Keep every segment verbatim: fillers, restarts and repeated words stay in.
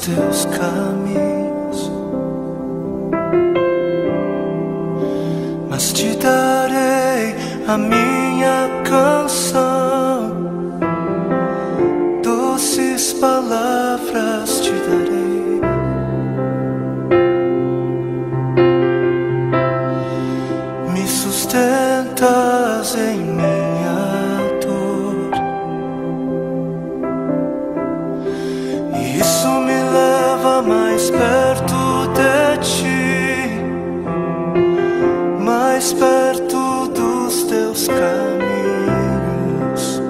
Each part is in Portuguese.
teus caminhos, mas te darei a minha canção, doces palavras te darei. Me sustentas em minha dor, e isso me leva mais perto de ti, mais perto dos teus caminhos.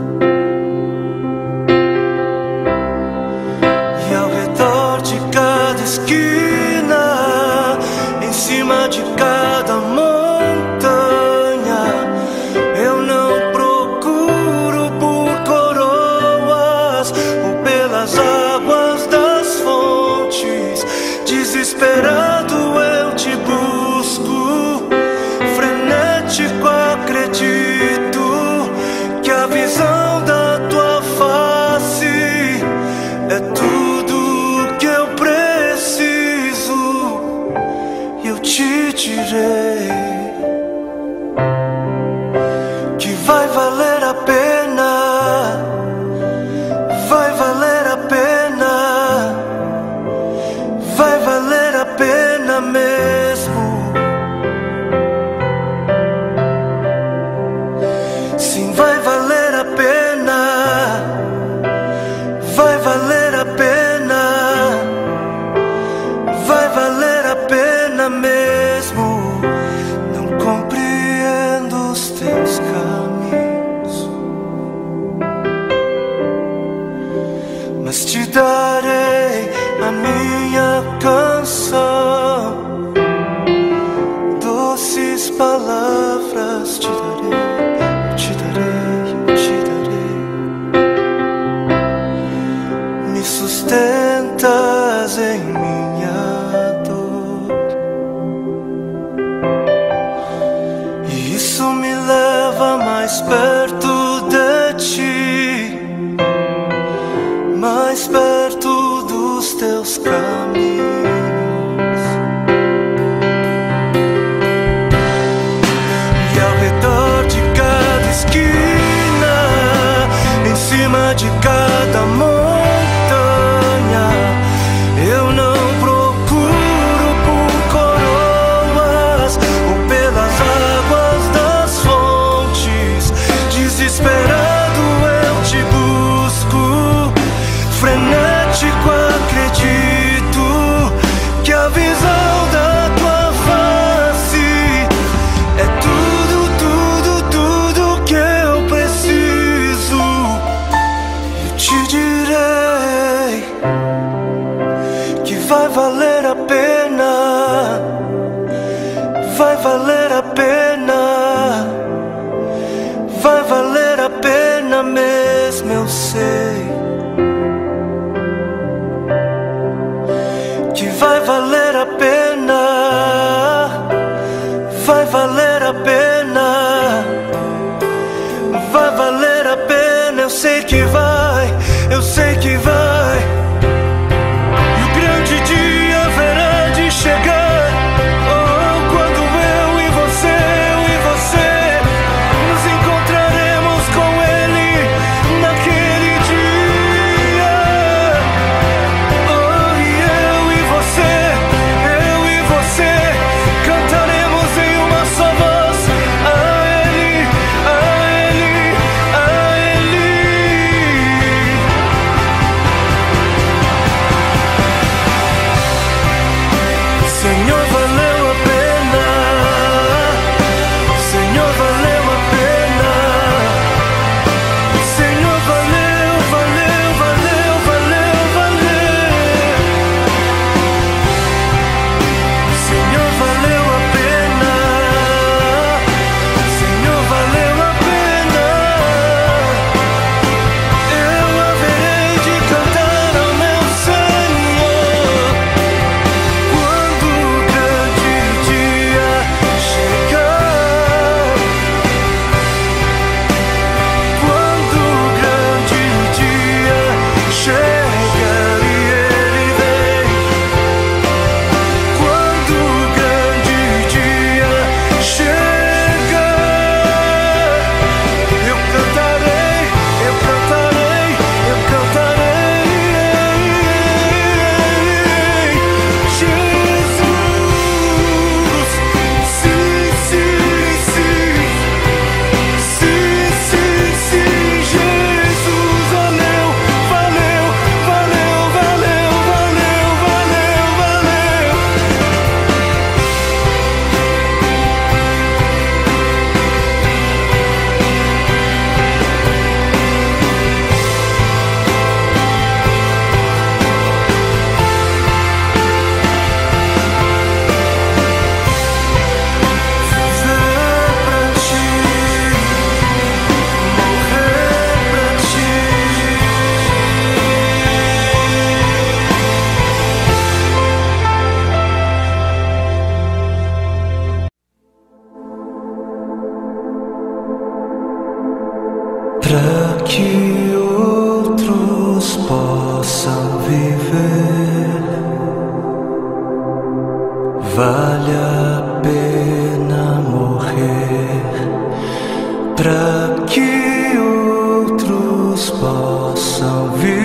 E ao redor de cada esquina, em cima de cada montanha, eu não procuro por coroas ou pelas águas das fontes. Desesperado eu te busco, frenético acredito que a visão da tua face é tudo que eu preciso. Eu te direi que vai valer a pena, vai valer a pena, vai valer a pena mesmo. Sim, vai valer a pena, vai valer a pena, vai valer a pena mesmo. Não compreendo os teus caminhos, mas te darei a minha canção, doces palavras te darei, te darei, te darei. Me sustentas em minha dor, e isso me leva mais perto de ti, mais perto dos teus caminhos. E ao redor de cada esquina, em cima de cada montanha, eu não procuro por coroas ou pelas águas das fontes. Desesperado eu te busco, frenético acredito que a visão da tua face é tudo, tudo, tudo que eu preciso. Eu te direi que vai valer a pena, vai valer a pena, vai valer a pena mesmo, eu sei que vai valer a pena, vai valer a pena, vai valer a pena. Eu sei que vai, eu sei que vai. E o grande dia haverá de chegar, oh, quando eu e você, eu e você nos encontraremos com Ele naquele dia. Oh, e eu e você, eu e você para que outros possam viver. Vale a pena morrer para que outros possam viver.